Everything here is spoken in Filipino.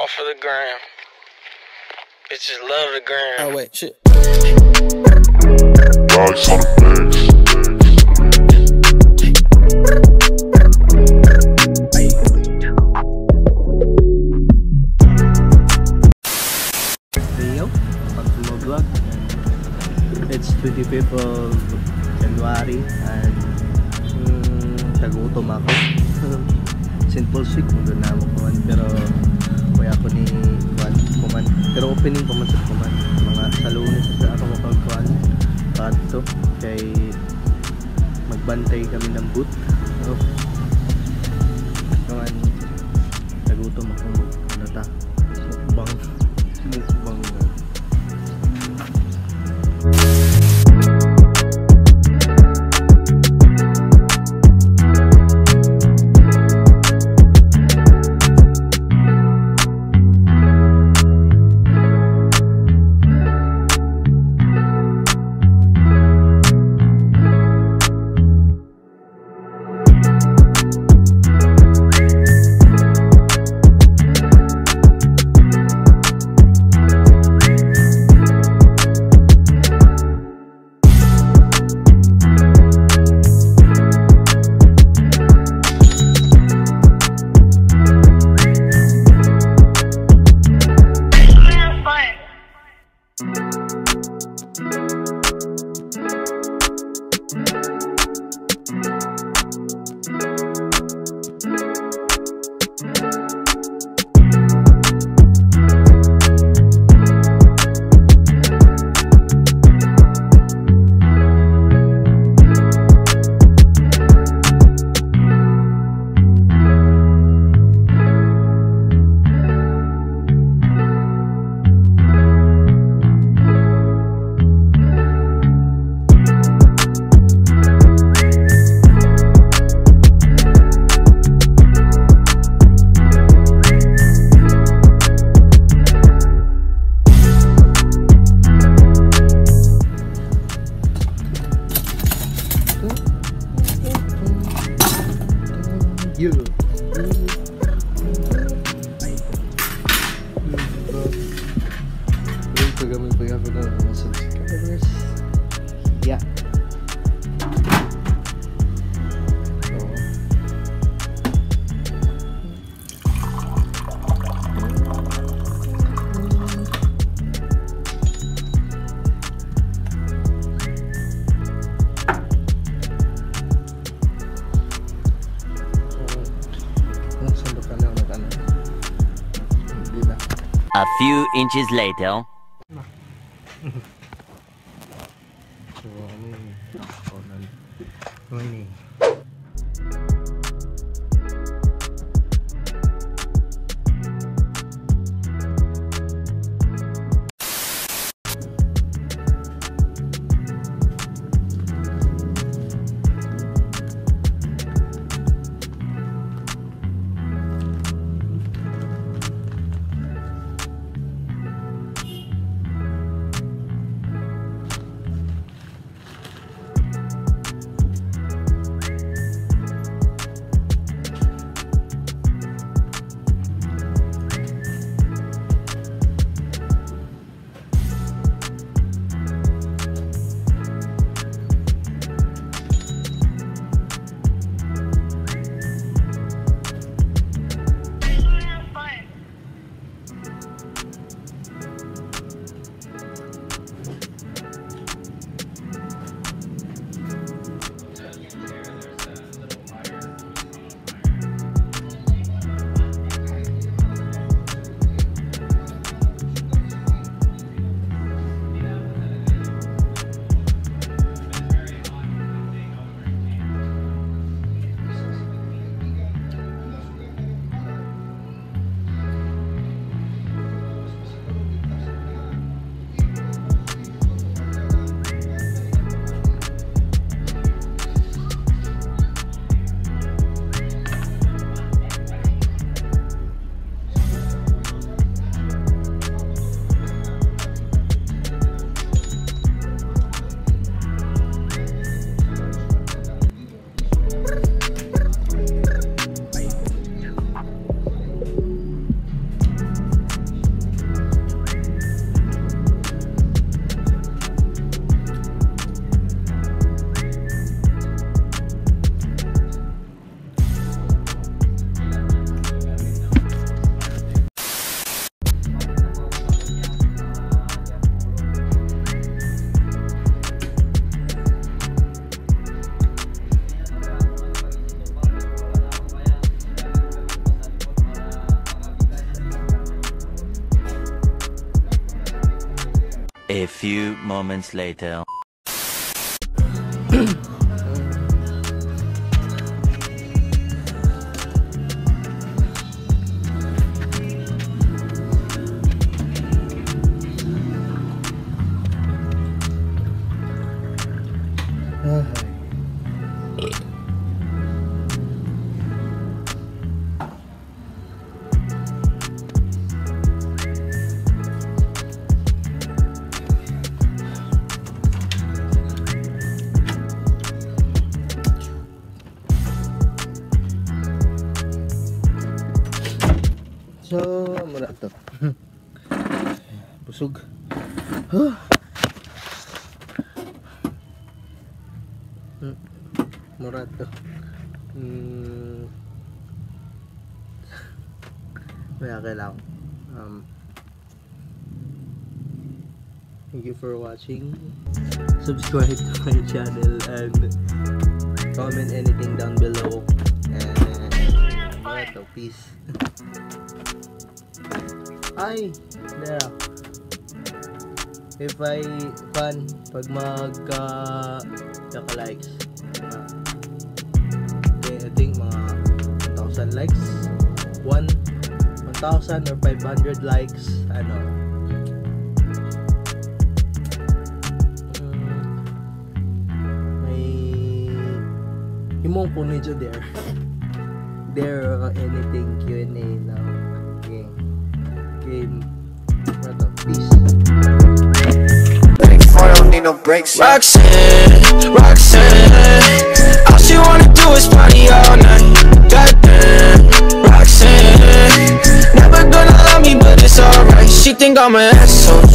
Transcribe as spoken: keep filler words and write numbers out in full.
All for the gram. Bitches love the gram. Oh wait, shit. Dogs on the bass. Rio, welcome to my vlog. It's twenty-fifth of January and mm, tagutom ako. Simple sweet mo doon na ako kuman, pero kaya ako ni kuman, kuman. Pero opening kuman sa kuman. Mga sa Lunes sa ako mapagkuhan. Pato kay magbantay kami ng boot. Oh. Kuman, tagutom ako mo. Ano ta? Mukbang. Mukbang. You. Ito gamit pa ako na mga subscribers. Yeah. A few inches later. A few moments later. So, muna to. Busog. Huh. Hmm. Mura to. Hmm. Kaya kailangan. Um, thank you for watching. Subscribe to my channel and comment anything down below. And mura to. Peace. Ay, there. If I fan pag magka uh, likes, uh, okay, I think mga one thousand likes, one one thousand or five hundred likes, ano, um, may himong puno dyan there. There uh, anything Q and A now. Okay. Game. Peace. I don't need no breaks. Roxanne, Roxanne, all she wanna do is party all night. Goddamn, Roxanne, never gonna love me, but it's alright. She think I'm an asshole.